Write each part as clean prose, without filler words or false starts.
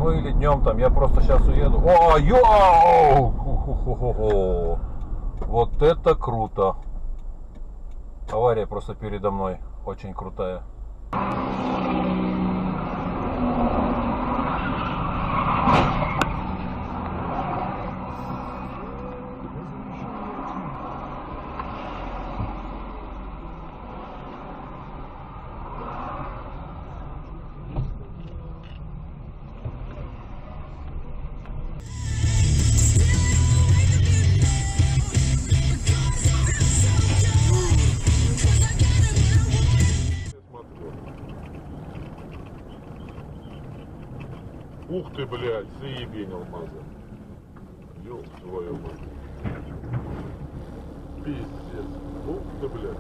Ну или днем там, я просто сейчас уеду. О, йоу! Вот это круто. Авария просто передо мной. Очень крутая. Ух ты, блядь, заебень алмаза. Ёб твою мать. Пиздец. Ух ты, блядь.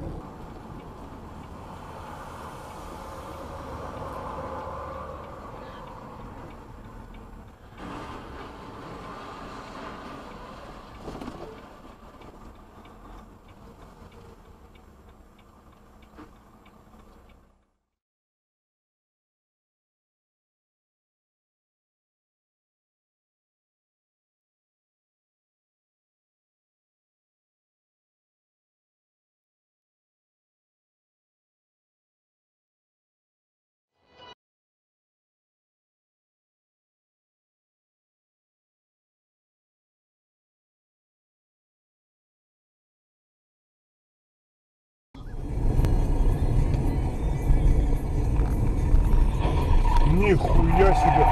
Нихуя себе!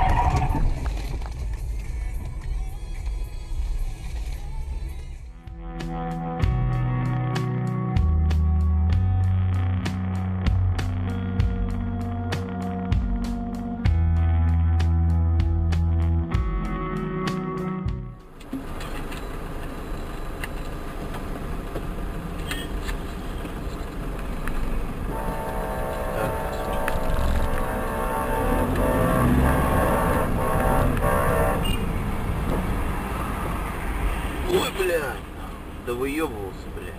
Ой, блядь, да выебывался, блядь.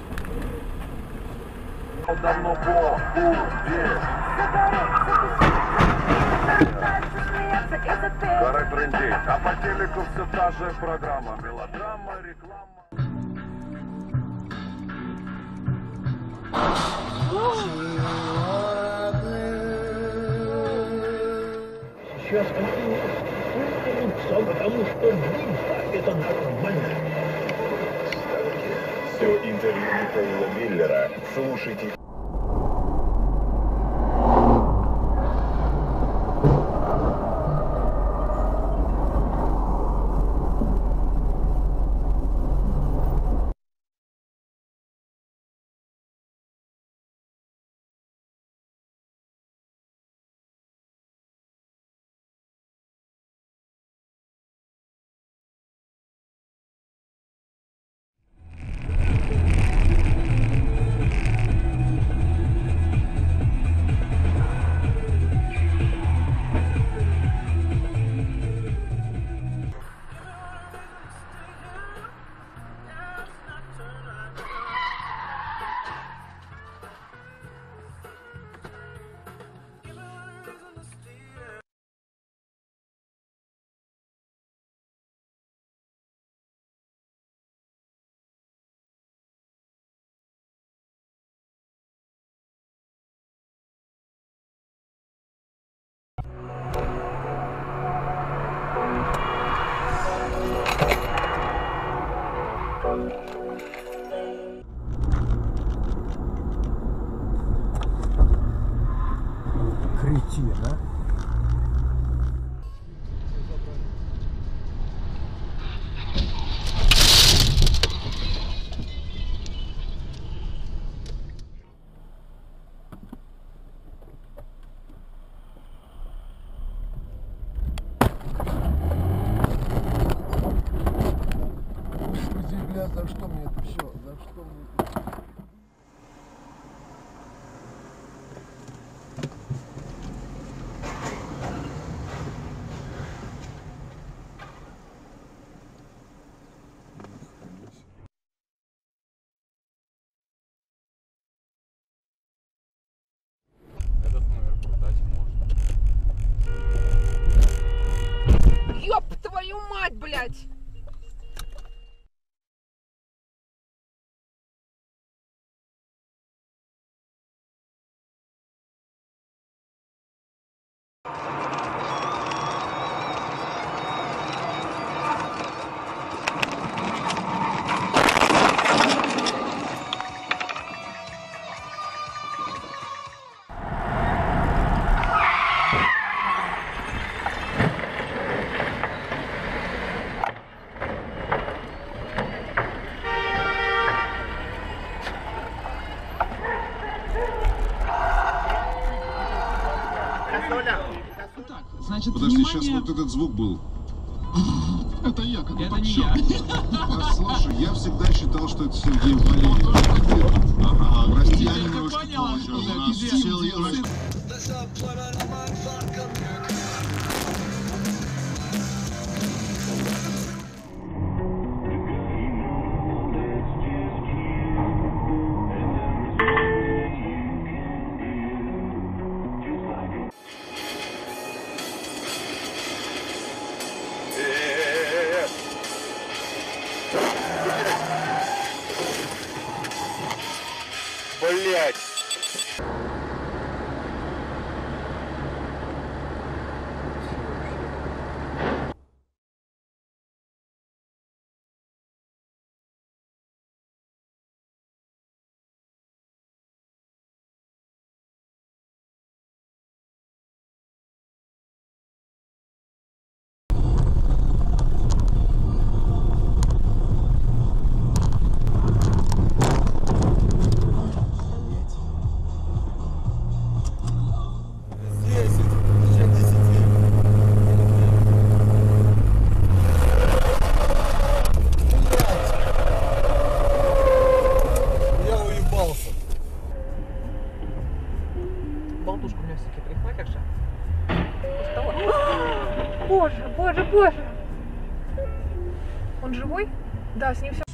Давно Гора трындеть, а по телеку все та же программа. Мелодрама, реклама. Сейчас все, потому что это нормально. Все интервью Михаила Миллера слушайте. Кретин, а? Бля, за что мне это все? За что мне это? Этот номер продать можно. гулять. Значит, Подожди, внимание... сейчас вот этот звук был. Это я, как Это не я. Слушай, я всегда считал, что это Сергей Валерьевич. Ага, прости, я немножко понял, позже. откуда, У нас где все он юность. Блять! Болтушку у меня все-таки парикмахерша. Боже, боже, боже. Он живой? Да, с ним все.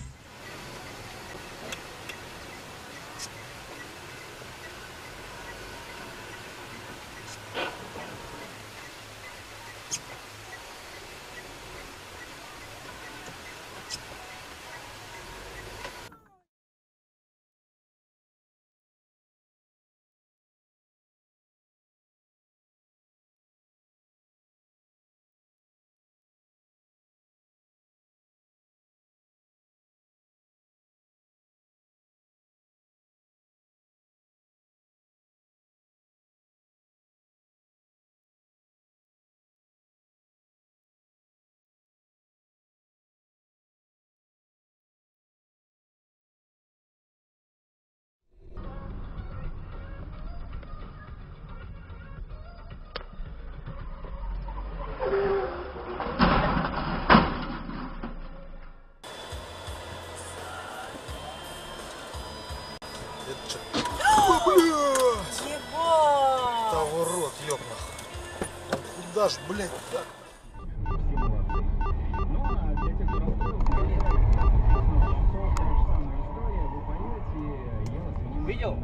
Куда ж, блядь, так? Видел?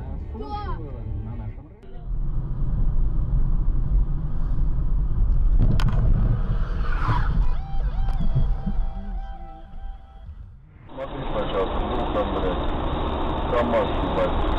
Смотри, пожалуйста, ну там, блядь, КамАЗ, ебать.